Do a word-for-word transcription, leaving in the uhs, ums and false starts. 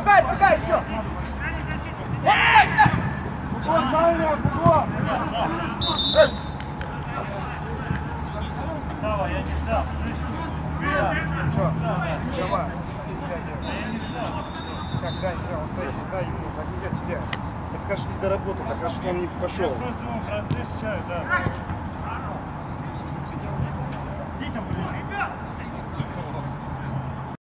другая, другая, еще! Вот, правильно, вот! Сава, я не ждал. Че? Чего? Как, дай, он стоит, дай ему, так нельзя тебя. Это хорошо не доработал, так хорошо, что он не пошел. Я просто ну, разрешаю, да. Детям, блин.